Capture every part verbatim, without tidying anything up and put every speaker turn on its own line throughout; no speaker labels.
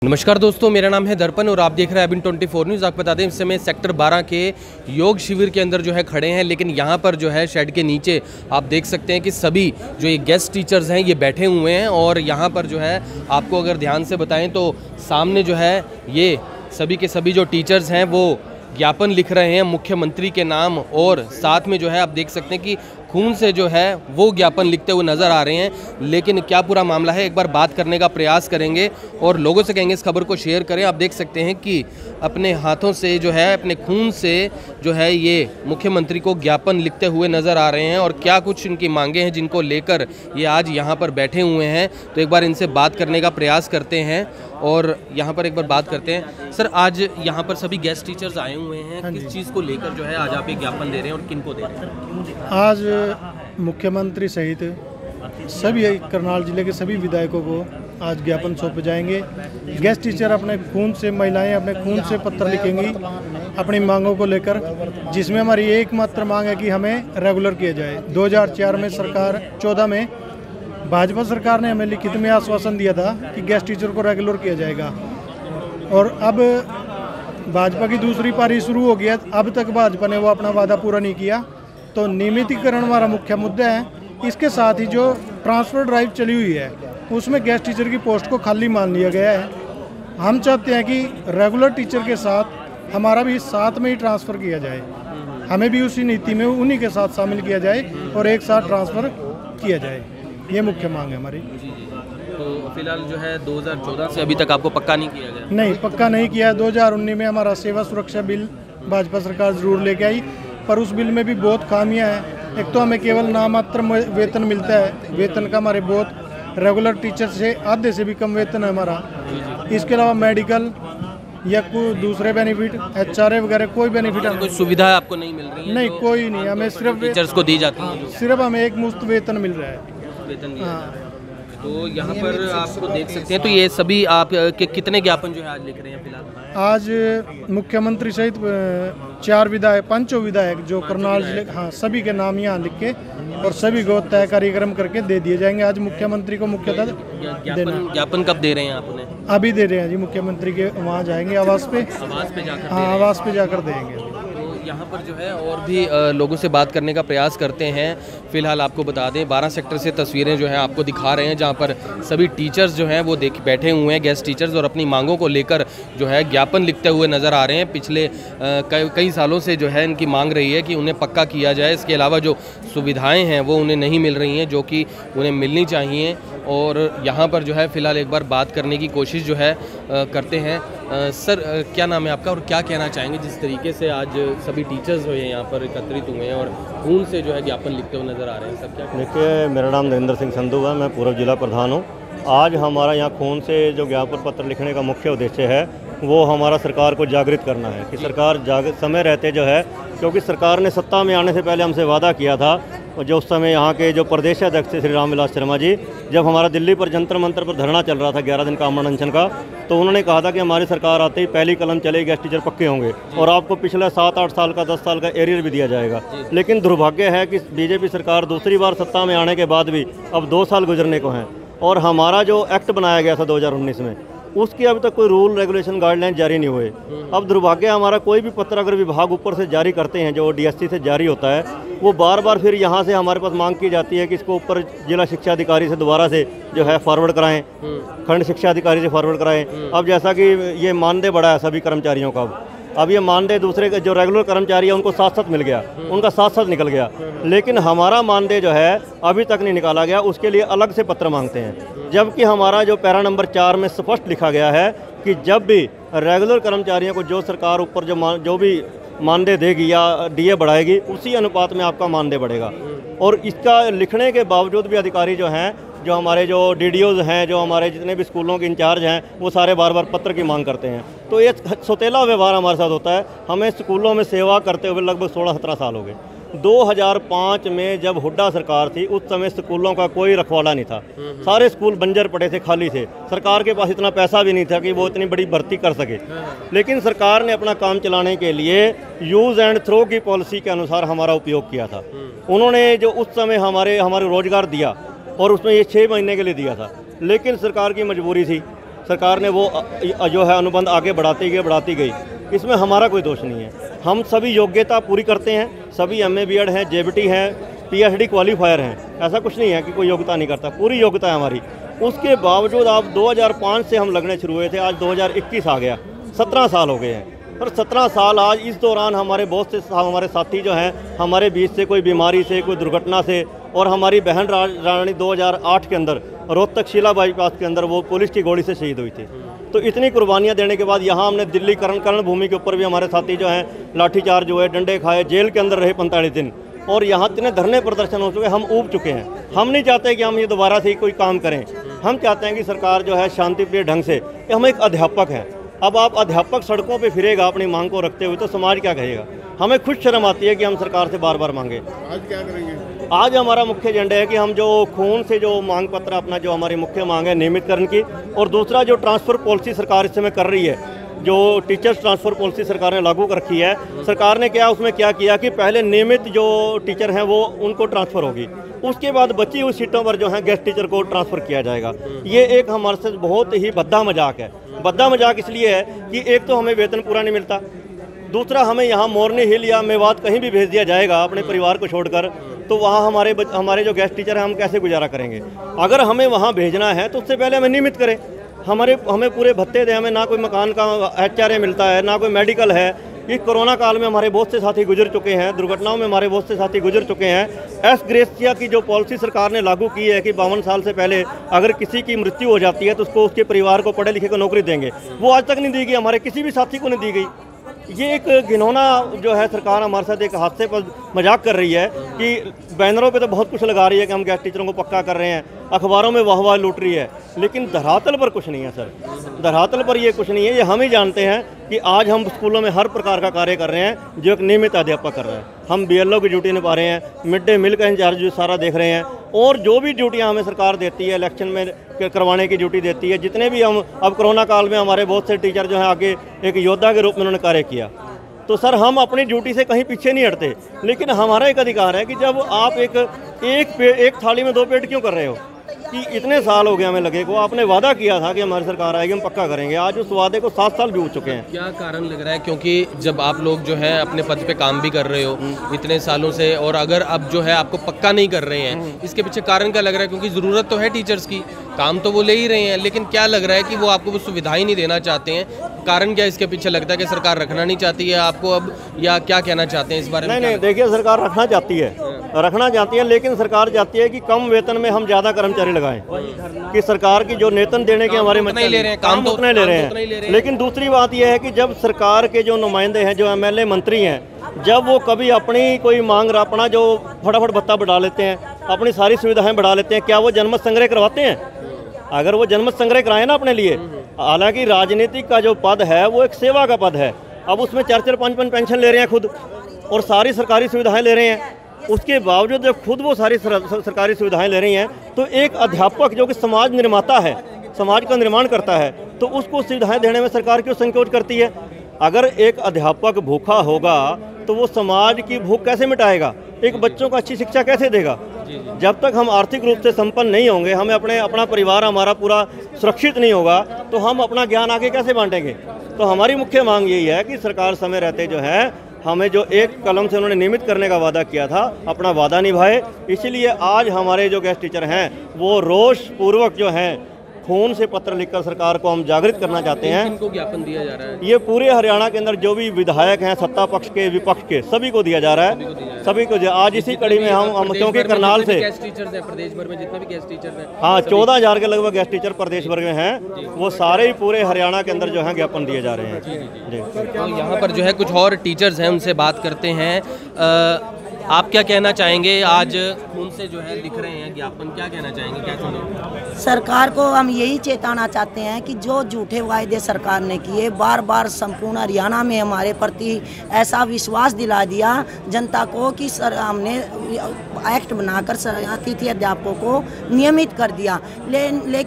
नमस्कार दोस्तों, मेरा नाम है दर्पण और आप देख रहे हैं अबिन ट्वेंटी फोर न्यूज़। आपको बता दें इस समय सेक्टर बारह के योग शिविर के अंदर जो है खड़े हैं, लेकिन यहाँ पर जो है शेड के नीचे आप देख सकते हैं कि सभी जो ये गेस्ट टीचर्स हैं ये बैठे हुए हैं। और यहाँ पर जो है आपको अगर ध्यान से बताएं तो सामने जो है ये सभी के सभी जो टीचर्स हैं वो ज्ञापन लिख रहे हैं मुख्यमंत्री के नाम, और साथ में जो है आप देख सकते हैं कि खून से जो है वो ज्ञापन लिखते हुए नज़र आ रहे हैं। लेकिन क्या पूरा मामला है, एक बार बात करने का प्रयास करेंगे और लोगों से कहेंगे इस खबर को शेयर करें। आप देख सकते हैं कि अपने हाथों से जो है अपने खून से जो है ये मुख्यमंत्री को ज्ञापन लिखते हुए नज़र आ रहे हैं, और क्या कुछ इनकी मांगे हैं जिनको लेकर ये आज यहाँ पर बैठे हुए हैं। तो एक बार इनसे बात करने का प्रयास करते हैं और यहाँ पर एक बार बात करते हैं। सर, आज यहाँ पर सभी गेस्ट टीचर्स आए हुए हैं, किस चीज़ को लेकर जो है आज आप ये ज्ञापन दे रहे हैं और किन को दे रहे हैं?
आज मुख्यमंत्री सहित सभी करनाल जिले के सभी विधायकों को आज ज्ञापन सौंपे जाएंगे। गेस्ट टीचर अपने खून से, महिलाएं अपने खून से पत्र लिखेंगी अपनी मांगों को लेकर, जिसमें हमारी एकमात्र मांग है कि हमें रेगुलर किया जाए। दो हज़ार चार में सरकार चौदह में भाजपा सरकार ने हमें लिखित में आश्वासन दिया था कि गेस्ट टीचर को रेगुलर किया जाएगा, और अब भाजपा की दूसरी पारी शुरू हो गया। अब तक भाजपा ने वो अपना वादा पूरा नहीं किया, तो नियमितीकरण हमारा मुख्य मुद्दा है। इसके साथ ही जो ट्रांसफ़र ड्राइव चली हुई है उसमें गेस्ट टीचर की पोस्ट को खाली मान लिया गया है। हम चाहते हैं कि रेगुलर टीचर के साथ हमारा भी साथ में ही ट्रांसफ़र किया जाए, हमें भी उसी नीति में उन्हीं के साथ शामिल किया जाए और एक साथ ट्रांसफ़र किया जाए। ये मुख्य मांग है हमारी।
तो फिलहाल जो है दो हज़ार चौदह से अभी तक आपको पक्का नहीं किया गया?
नहीं, पक्का नहीं किया। दो हज़ार उन्नीस में हमारा सेवा सुरक्षा बिल भाजपा सरकार ज़रूर लेके आई, पर उस बिल में भी बहुत खामियां हैं। एक तो हमें केवल नाममात्र वेतन मिलता है, वेतन का हमारे बहुत रेगुलर टीचर से आधे से भी कम वेतन है हमारा। इसके अलावा मेडिकल या कोई दूसरे बेनिफिट, एच आर ए वगैरह कोई बेनिफिट,
कोई सुविधा आपको नहीं मिल रही है?
नहीं, कोई नहीं। हमें सिर्फ
टीचर्स को दी जाती है,
सिर्फ हमें एक मुफ्त वेतन मिल रहा है।
वेतन दिया जाता है। तो यहाँ पर आपको देख सकते हैं, तो ये सभी आप के कितने ज्ञापन जो है आज लिख रहे हैं फिलहाल?
आज मुख्यमंत्री सहित चार विधायक, पांचों विधायक जो करनाल जिले, हाँ, सभी के नाम यहाँ लिख के और सभी को तय कार्यक्रम करके दे दिए जाएंगे। आज मुख्यमंत्री को मुख्यतः
ज्ञापन ज्ञापन कब दे रहे हैं आप उन्हें?
अभी दे रहे हैं जी, मुख्यमंत्री के वहाँ जाएंगे आवास पे,
आवास पे जाकर,
हाँ, आवास पे जाकर देंगे।
यहाँ पर जो है और भी लोगों से बात करने का प्रयास करते हैं। फिलहाल आपको बता दें बारह सेक्टर से तस्वीरें जो हैं आपको दिखा रहे हैं, जहाँ पर सभी टीचर्स जो हैं वो देख बैठे हुए हैं, गेस्ट टीचर्स, और अपनी मांगों को लेकर जो है ज्ञापन लिखते हुए नज़र आ रहे हैं। पिछले कई कई सालों से जो है इनकी मांग रही है कि उन्हें पक्का किया जाए। इसके अलावा जो सुविधाएँ हैं वो उन्हें नहीं मिल रही हैं, जो कि उन्हें मिलनी चाहिए। और यहाँ पर जो है फ़िलहाल एक बार बात करने की कोशिश जो है आ, करते हैं। आ, सर, आ, क्या नाम है आपका और क्या कहना चाहेंगे जिस तरीके से आज सभी टीचर्स जो है यहाँ पर एकत्रित हुए हैं और खून से जो है ज्ञापन लिखते हुए नज़र आ रहे हैं? सब क्या?
देखिए, मेरा नाम नरेंद्र सिंह संधू है, मैं पूर्व जिला प्रधान हूँ। आज हमारा यहाँ खून से जो ज्ञापन पत्र लिखने का मुख्य उद्देश्य है वो हमारा सरकार को जागृत करना है कि सरकार जाग समय रहते जो है, क्योंकि सरकार ने सत्ता में आने से पहले हमसे वादा किया था, और जो उस समय यहाँ के जो प्रदेश अध्यक्ष थे श्री राम विलास शर्मा जी, जब हमारा दिल्ली पर जंतर मंतर पर धरना चल रहा था ग्यारह दिन का अमरण अनशन का, तो उन्होंने कहा था कि हमारी सरकार आते ही पहली कलम चलेगी, गेस्ट टीचर पक्के होंगे और आपको पिछले सात आठ साल का, दस साल का एरियर भी दिया जाएगा। लेकिन दुर्भाग्य है कि बीजेपी सरकार दूसरी बार सत्ता में आने के बाद भी अब दो साल गुजरने को हैं, और हमारा जो एक्ट बनाया गया था दो हज़ार उन्नीस में, उसकी अभी तक कोई रूल रेगुलेशन गाइडलाइन जारी नहीं हुए। अब दुर्भाग्य हमारा कोई भी पत्र अगर विभाग ऊपर से जारी करते हैं, जो डीएससी से जारी होता है, वो बार बार फिर यहाँ से हमारे पास मांग की जाती है कि इसको ऊपर जिला शिक्षा अधिकारी से दोबारा से जो है फॉरवर्ड कराएं, खंड शिक्षा अधिकारी से फॉरवर्ड कराएं। अब जैसा कि ये मानदेय बढ़ा है सभी कर्मचारियों का, अब ये मानदेय दूसरे जो रेगुलर कर्मचारी है उनको साथ साथ मिल गया, उनका साथ साथ निकल गया, लेकिन हमारा मानदेय जो है अभी तक नहीं निकाला गया। उसके लिए अलग से पत्र मांगते हैं, जबकि हमारा जो पैरा नंबर चार में स्पष्ट लिखा गया है कि जब भी रेगुलर कर्मचारियों को जो सरकार ऊपर जो मान जो भी मानदेय देगी या डीए बढ़ाएगी, उसी अनुपात में आपका मानदेय बढ़ेगा। और इसका लिखने के बावजूद भी अधिकारी जो हैं, जो हमारे जो डीडीओज हैं, जो हमारे जितने भी स्कूलों के इंचार्ज हैं, वो सारे बार बार पत्र की मांग करते हैं। तो ये सौतेला व्यवहार हमारे साथ होता है। हमें स्कूलों में सेवा करते हुए लगभग सोलह सत्रह साल हो गए। दो हज़ार पाँच में जब हुड्डा सरकार थी, उस समय स्कूलों का कोई रखवाला नहीं था, सारे स्कूल बंजर पड़े थे, खाली थे। सरकार के पास इतना पैसा भी नहीं था कि वो इतनी बड़ी भर्ती कर सके, लेकिन सरकार ने अपना काम चलाने के लिए यूज़ एंड थ्रो की पॉलिसी के अनुसार हमारा उपयोग किया था। उन्होंने जो उस समय हमारे हमारे रोजगार दिया, और उसमें ये छः महीने के लिए दिया था, लेकिन सरकार की मजबूरी थी सरकार ने वो जो है अनुबंध आगे बढ़ाती गई बढ़ाती गई, इसमें हमारा कोई दोष नहीं है। हम सभी योग्यता पूरी करते हैं, सभी एम ए बी एड हैं, जे बी टी हैं, पी एच डी क्वालिफायर हैं, ऐसा कुछ नहीं है कि कोई योग्यता नहीं करता, पूरी योग्यता है हमारी। उसके बावजूद आप दो हज़ार पाँच से हम लगने शुरू हुए थे, आज दो हज़ार इक्कीस आ गया, सत्रह साल हो गए हैं। और सत्रह साल आज इस दौरान हमारे बहुत से हमारे साथी जो हैं हमारे बीच से कोई बीमारी से, कोई दुर्घटना से, और हमारी बहन रानी दो हज़ार आठ के अंदर रोहतक शीला बाईपास के अंदर वो पुलिस की गोली से शहीद हुई थी। तो इतनी कुर्बानियां देने के बाद यहाँ हमने दिल्ली कर्ण कर्ण भूमि के ऊपर भी हमारे साथी जो हैं लाठीचार्ज हुए, डंडे खाए, जेल के अंदर रहे पैंतालीस दिन, और यहाँ इतने धरने प्रदर्शन हो चुके, हम ऊब चुके हैं। हम नहीं चाहते कि हम ये दोबारा से ही कोई काम करें, हम चाहते हैं कि सरकार जो है शांतिप्रिय ढंग से, हम एक अध्यापक हैं, अब आप अध्यापक सड़कों पे फिरेगा अपनी मांग को रखते हुए तो समाज क्या कहेगा। हमें खुद शर्म आती है कि हम सरकार से बार बार मांगे।
आज क्या करेंगे?
आज हमारा मुख्य एजेंडा है कि हम जो खून से जो मांग पत्र अपना जो हमारी मुख्य मांग है नियमितकरण की, और दूसरा जो ट्रांसफ़र पॉलिसी सरकार इस समय कर रही है, जो टीचर्स ट्रांसफ़र पॉलिसी सरकार ने लागू कर रखी है, सरकार ने क्या उसमें क्या किया कि पहले नियमित जो टीचर हैं वो उनको ट्रांसफ़र होगी, उसके बाद बची हुई सीटों पर जो है गेस्ट टीचर को ट्रांसफ़र किया जाएगा। ये एक हमारे से बहुत ही भद्दा मजाक है। भद्दा मजाक इसलिए है कि एक तो हमें वेतन पूरा नहीं मिलता, दूसरा हमें यहाँ मोरनी हिल या मेवात कहीं भी भेज दिया जाएगा अपने परिवार को छोड़कर, तो वहाँ हमारे हमारे जो गेस्ट टीचर हैं हम कैसे गुजारा करेंगे। अगर हमें वहाँ भेजना है तो उससे पहले हमें नियमित करें, हमारे हमें पूरे भत्ते दें, हमें ना कोई मकान का एच आर ए मिलता है, ना कोई मेडिकल है। इस कोरोना काल में हमारे बहुत से साथी गुजर चुके हैं, दुर्घटनाओं में हमारे बहुत से साथी गुजर चुके हैं। एस ग्रेसिया की जो पॉलिसी सरकार ने लागू की है कि बावन साल से पहले अगर किसी की मृत्यु हो जाती है तो उसको उसके परिवार को पढ़े लिखे को नौकरी देंगे, वो आज तक नहीं दी गई, हमारे किसी भी साथी को नहीं दी गई। ये एक घिनौना जो है सरकार हमारे साथ एक हादसे पर मजाक कर रही है कि बैनरों पे तो बहुत कुछ लगा रही है कि हम गेस्ट टीचरों को पक्का कर रहे हैं, अखबारों में वाह वाह लूट रही है, लेकिन धरातल पर कुछ नहीं है सर, धरातल पर ये कुछ नहीं है। ये हम ही जानते हैं कि आज हम स्कूलों में हर प्रकार का कार्य कर रहे हैं जो एक नियमित अध्यापक कर रहे हैं। हम बी एल ओ की ड्यूटी निभा रहे हैं, मिड डे मील का इंचार्ज जो सारा देख रहे हैं, और जो भी ड्यूटियां हमें सरकार देती है, इलेक्शन में करवाने की ड्यूटी देती है, जितने भी हम अब कोरोना काल में हमारे बहुत से टीचर जो हैं आगे एक योद्धा के रूप में उन्होंने कार्य किया। तो सर हम अपनी ड्यूटी से कहीं पीछे नहीं हटते, लेकिन हमारा एक अधिकार है कि जब आप एक एक पे, एक थाली में दो पेट क्यों कर रहे हो कि इतने साल हो गए हमें लगे को, आपने वादा किया था कि हमारी सरकार आएगी हम पक्का करेंगे, आज उस वादे को सात साल बीत चुके हैं।
क्या कारण लग रहा है? क्योंकि जब आप लोग जो है अपने पद पे काम भी कर रहे हो इतने सालों से, और अगर अब जो है आपको पक्का नहीं कर रहे हैं, इसके पीछे कारण क्या लग रहा है? क्योंकि ज़रूरत तो है टीचर्स की, काम तो वो ले ही रहे हैं, लेकिन क्या लग रहा है कि वो आपको वो सुविधाएं नहीं देना चाहते हैं? कारण क्या इसके पीछे लगता है कि सरकार रखना नहीं चाहती है आपको अब, या क्या कहना चाहते हैं इस बारे में?
नहीं नहीं, देखिए सरकार रखना चाहती है, रखना चाहती है, लेकिन सरकार चाहती है कि कम वेतन में हम ज़्यादा कर्मचारी लगाएं, कि सरकार की जो वेतन देने के हमारे
उतना ही ले रहे हैं,
काम उतना ले रहे हैं। लेकिन दूसरी बात यह है कि जब सरकार के जो नुमाइंदे हैं, जो एम एल ए मंत्री हैं, जब वो कभी अपनी कोई मांग अपना जो फटाफट भत्ता बढ़ा लेते हैं, अपनी सारी सुविधाएं बढ़ा लेते हैं, क्या वो जनमत संग्रह करवाते हैं? अगर वो जनमत संग्रह कराए ना अपने लिए, हालांकि राजनीतिक का जो पद है वो एक सेवा का पद है, अब उसमें चार चार पाँच पाँच पेंशन ले रहे हैं खुद, और सारी सरकारी सुविधाएं ले रहे हैं, उसके बावजूद जब खुद वो सारी सर, सरकारी सुविधाएं ले रही हैं, तो एक अध्यापक जो कि समाज निर्माता है, समाज का निर्माण करता है, तो उसको सुविधाएं देने में सरकार क्यों संकोच करती है? अगर एक अध्यापक भूखा होगा तो वो समाज की भूख कैसे मिटाएगा, एक बच्चों को अच्छी शिक्षा कैसे देगा? जब तक हम आर्थिक रूप से संपन्न नहीं होंगे, हमें अपने अपना परिवार हमारा पूरा सुरक्षित नहीं होगा, तो हम अपना ज्ञान आगे कैसे बांटेंगे? तो हमारी मुख्य मांग यही है कि सरकार समय रहते जो है हमें जो एक कलम से उन्होंने नियमित करने का वादा किया था, अपना वादा निभाए। इसीलिए आज हमारे जो गेस्ट टीचर हैं वो रोष पूर्वक जो हैं खून से पत्र लिखकर सरकार को हम जागृत करना चाहते हैं।
इनको ज्ञापन दिया जा रहा है?
ये पूरे हरियाणा के अंदर जो भी विधायक हैं, सत्ता पक्ष के विपक्ष के, सभी को दिया जा रहा है, सभी को। आज इसी कड़ी में हम हम क्योंकि करनाल से
गेस्ट टीचर्स हैं प्रदेश भर में, जितने भी गेस्ट टीचर्स हैं,
हाँ चौदह हजार के लगभग गेस्ट टीचर प्रदेश भर में हैं, वो सारे ही पूरे हरियाणा के अंदर जो है ज्ञापन दिए जा रहे हैं। जी,
तो यहाँ पर जो है कुछ और टीचर्स हैं, उनसे बात करते हैं। आ, आप क्या कहना चाहेंगे? आज खून से जो है लिख रहे हैं ज्ञापन, क्या कहना चाहेंगे, क्या सुनो?
सरकार को हम यही चेताना चाहते हैं कि जो झूठे वायदे सरकार ने किए, बार बार संपूर्ण हरियाणा में हमारे प्रति ऐसा विश्वास दिला दिया जनता को कि सर हमने एक्ट बनाकर अतिथि अध्यापकों को नियमित कर दिया, ले, लेकिन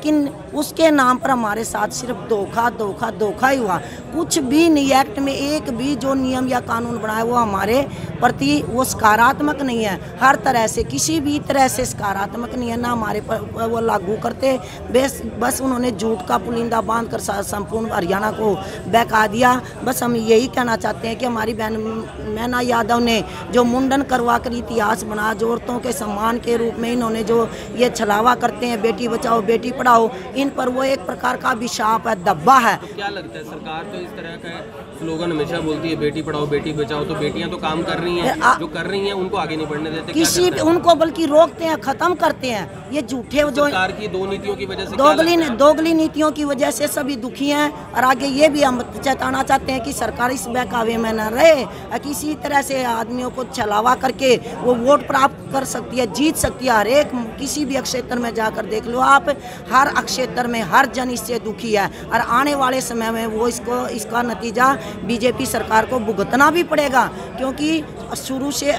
उसके नाम पर हमारे साथ सिर्फ धोखा धोखा धोखा ही हुआ। कुछ भी नहीं, एक्ट में एक भी जो नियम या कानून बनाया वो हमारे प्रति वो सकारात्मक नहीं है। हर तरह से किसी भी तरह से सकारात्मक नहीं है, ना हमारे पर वो लागू करते। बस बस उन्होंने झूठ का पुलिंदा बांध कर संपूर्ण हरियाणा को बहका दिया। बस हम यही कहना चाहते हैं कि हमारी बहन मैना यादव ने जो मुंडन करवा कर इतिहास बना, जो औरतों के सम्मान के रूप में इन्होंने जो ये छलावा करते हैं बेटी बचाओ बेटी पढ़ाओ, इन पर वो एक प्रकार का अभिशाप है, दब्बा है।
क्या लगता है सरकार तो इस तरह का स्लोगन हमेशा बोलती है बेटी पढ़ाओ बेटी बचाओ, तो बेटियां तो काम कर रही हैं, जो कर रही हैं उनको आगे नहीं बढ़ने देते,
किसी भी उनको बल्कि रोकते हैं, खत्म करते हैं। ये झूठे जो
सरकार की दो नीतियों की वजह से
दोगली दोगली नीतियों की वजह से सभी दुखी हैं। और आगे ये भी हम चेताना चाहते हैं कि सरकार इस बहकावे में न रहे, किसी तरह से आदमियों को छलावा करके वो वोट प्राप्त कर सकती है, जीत सकती है। हर एक किसी भी क्षेत्र में जाकर देख लो आप, हर क्षेत्र में हर जन इससे दुखी है। और आने वाले समय में वो इसको इसका नतीजा बीजेपी सरकार को भुगतना भी पड़ेगा, क्योंकि शुरू से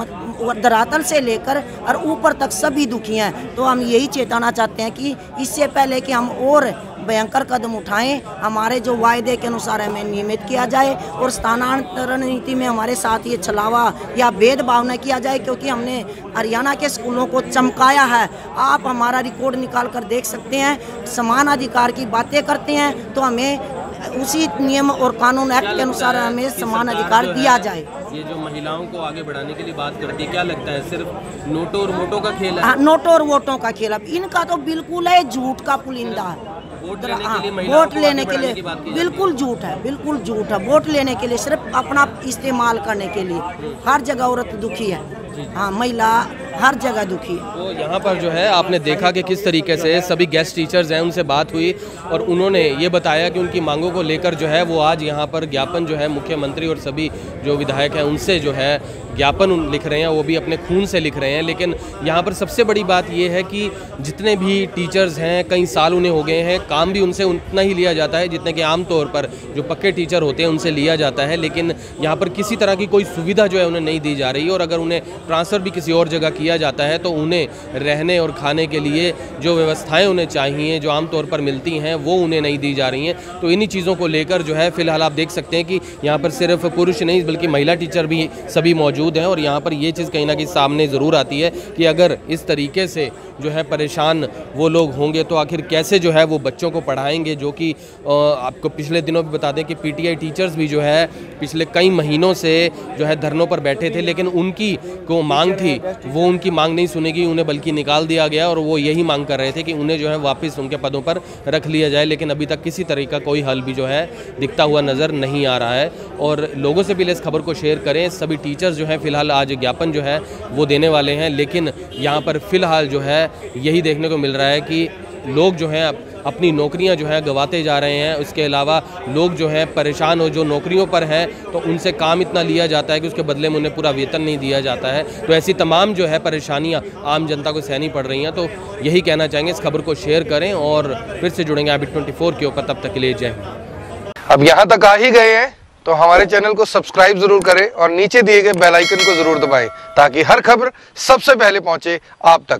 धरातल से लेकर और ऊपर तक सभी दुखी हैं। तो हम यही चेताना चाहते हैं कि इससे पहले कि हम और भयंकर कदम उठाएं, हमारे जो वायदे के अनुसार हमें नियमित किया जाए और स्थानांतरण नीति में हमारे साथ ये छलावा या भेदभाव न किया जाए, क्योंकि हमने हरियाणा के स्कूलों को चमकाया है। आप हमारा रिकॉर्ड निकाल कर देख सकते हैं, समान अधिकार की बातें करते हैं तो हमें उसी नियम और कानून एक्ट के अनुसार हमें समान अधिकार दिया जाए।
ये जो महिलाओं को आगे बढ़ाने के लिए बात करती है, क्या लगता है सिर्फ नोटों और वोटों का खेल है?
नोटों और वोटों का खेल है इनका, तो बिल्कुल है झूठ का पुलिंदा।
वोट लेने के लिए,
वोट लेने के लिए बिल्कुल झूठ है, बिल्कुल झूठ है। वोट लेने के लिए सिर्फ अपना इस्तेमाल करने के लिए हर जगह औरत दुखी है, हाँ महिला हर जगह दुखी है।
तो यहाँ पर जो है आपने देखा कि किस तरीके से सभी गेस्ट टीचर्स हैं उनसे बात हुई और उन्होंने ये बताया कि उनकी मांगों को लेकर जो है वो आज यहाँ पर ज्ञापन जो है मुख्यमंत्री और सभी जो विधायक हैं उनसे जो है ज्ञापन लिख रहे हैं, वो भी अपने खून से लिख रहे हैं। लेकिन यहाँ पर सबसे बड़ी बात ये है कि जितने भी टीचर्स हैं कई साल उन्हें हो गए हैं, काम भी उनसे उतना ही लिया जाता है जितने कि आम तौर पर जो पक्के टीचर होते हैं उनसे लिया जाता है। लेकिन यहाँ पर किसी तरह की कोई सुविधा जो है उन्हें नहीं दी जा रही है और अगर उन्हें ट्रांसफ़र भी किसी और जगह किया जाता है तो उन्हें रहने और खाने के लिए जो व्यवस्थाएं उन्हें चाहिए जो आमतौर पर मिलती हैं वो उन्हें नहीं दी जा रही हैं। तो इन्हीं चीज़ों को लेकर जो है फ़िलहाल आप देख सकते हैं कि यहाँ पर सिर्फ पुरुष नहीं बल्कि महिला टीचर भी सभी मौजूद हैं और यहाँ पर ये चीज़ कहीं ना कहीं सामने ज़रूर आती है कि अगर इस तरीके से जो है परेशान वो लोग होंगे तो आखिर कैसे जो है वो बच्चों को पढ़ाएंगे। जो कि आपको पिछले दिनों भी बता दें कि पीटीआई टीचर्स भी जो है पिछले कई महीनों से जो है धरनों पर बैठे थे, लेकिन उनकी को मांग थी वो उनकी मांग नहीं सुनेगी, उन्हें बल्कि निकाल दिया गया और वो यही मांग कर रहे थे कि उन्हें जो है वापस उनके पदों पर रख लिया जाए। लेकिन अभी तक किसी तरह का कोई हल भी जो है दिखता हुआ नज़र नहीं आ रहा है और लोगों से भी इस खबर को शेयर करें। सभी टीचर्स जो हैं फ़िलहाल आज ज्ञापन जो है वो देने वाले हैं, लेकिन यहाँ पर फ़िलहाल जो है यही देखने को मिल रहा है कि लोग जो हैं अपनी नौकरियां जो है गंवाते जा रहे हैं। उसके अलावा लोग जो हैं परेशान हो, जो नौकरियों पर हैं तो उनसे काम इतना लिया जाता है कि उसके बदले में उन्हें पूरा वेतन नहीं दिया जाता है। तो ऐसी तमाम जो है परेशानियां आम जनता को सहनी पड़ रही हैं। तो यही कहना चाहेंगे, इस खबर को शेयर करें और फिर से जुड़ेंगे एबीपी ट्वेंटी फोर के ऊपर। तब तक के लिए जय हिंद।
अब यहाँ तक आ ही गए हैं तो हमारे चैनल को सब्सक्राइब जरूर करें और नीचे दिए गए बेल आइकन को जरूर दबाएं ताकि हर खबर सबसे पहले पहुंचे आप तक।